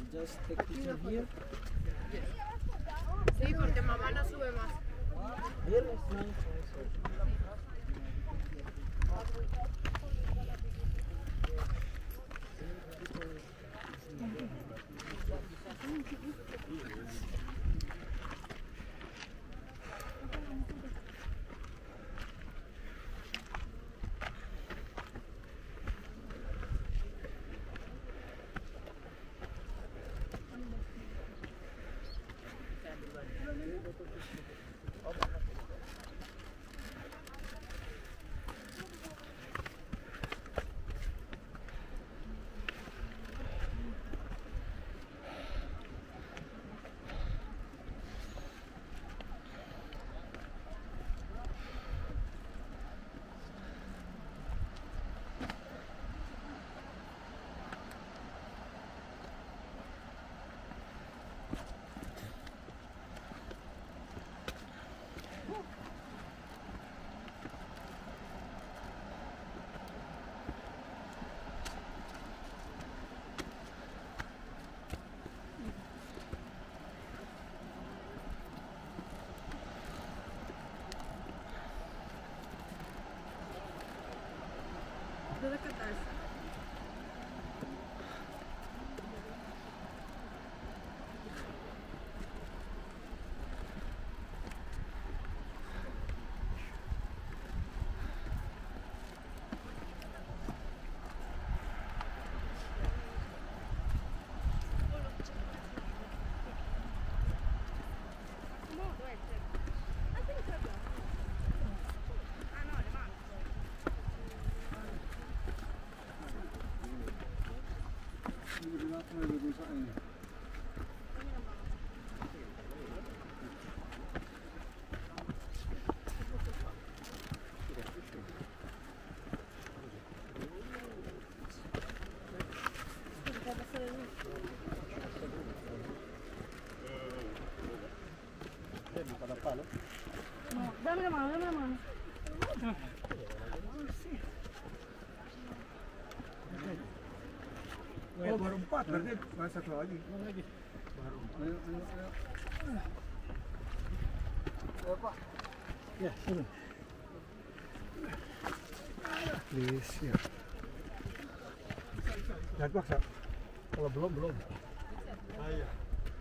Just take picture here. Sí, porque mamá no sube más. Here is nice also. ¿Dónde catarse? No, dame la mano, dame la mano. Voy a coger un pato, ¿verdad? Voy a sacarlo allí. Yeah, sure. Please, ya. Lihat paksa. Kalau belum. Ah, iya.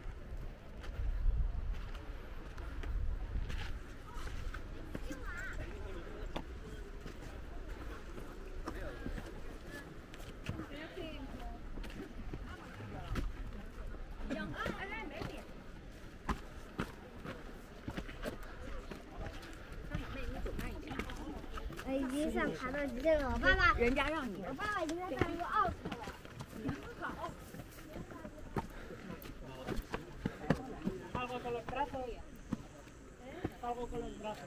已经想爬到这个，我爸爸， 人家让你。 我爸爸已经在上一个奥特了。 Algo con los brazos. Algo con los brazos.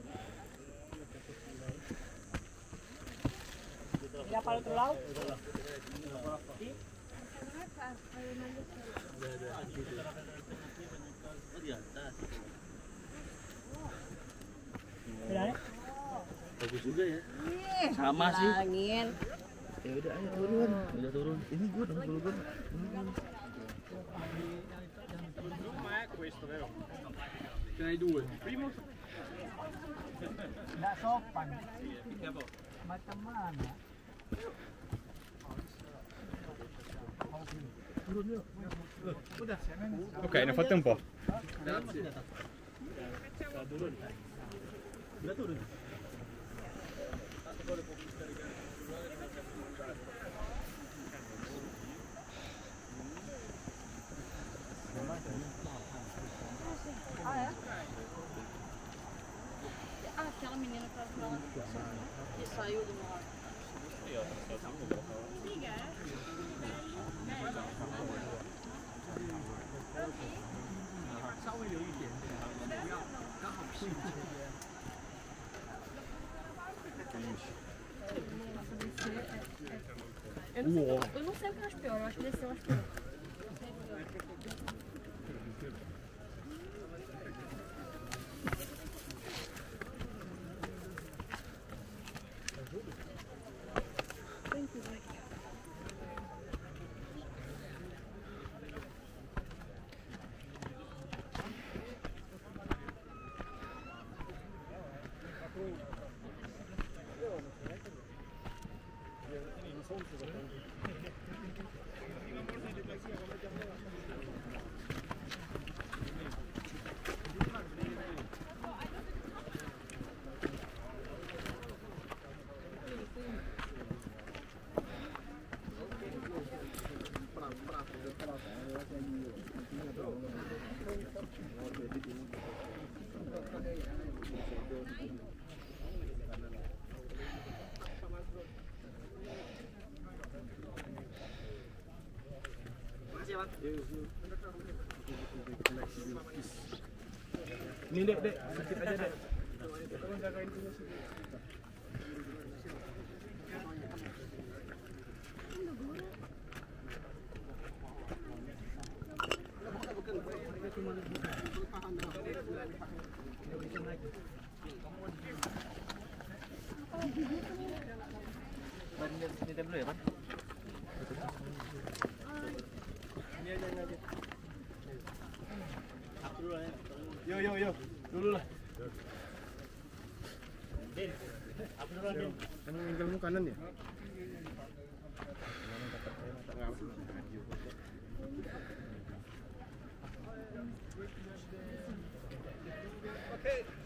Mira para el otro lado. ¿Sí? Mira, bagus juga ya. Sama sih. Angin. Ya udah ayo turun. Udah turun. Ini good, good. Questo, vero? Ce n'hai due. Primo. Nggak sopan. Macam mana? Turun yuk. Udah, Ok, ne ho fatte un po'. Grazie. Udah turun. Udah turun. Ah, aquela menina que tava lá que saiu do mar. Eu não sei o que eu acho pior, eu acho que descer eu acho pior. Makasih ya, Bang. Ini dek, sedikit aja dek. Tolong jagain sini sih. Nitip dulu ya, Pak. Ini aja, ini aja. Aku dulu ya. Yo. Dulu lah. Din, aku duluan, Din. Kamu angle kanan ya? Oke.